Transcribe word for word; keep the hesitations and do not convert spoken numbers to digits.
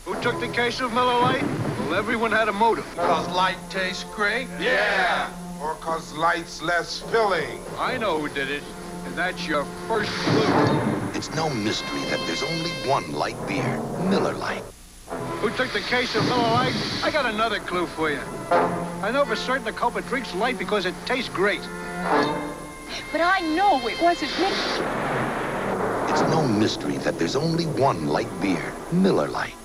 Who took the case of Miller Lite? Well, everyone had a motive. Because Lite tastes great? Yeah. Or because Lite's less filling. I know who did it, and that's your first clue. It's no mystery that there's only one light beer, Miller Lite. Who took the case of Miller Lite? I got another clue for you. I know for certain the culprit drinks Lite because it tastes great. But I know it wasn't me. It's no mystery that there's only one light beer, Miller Lite.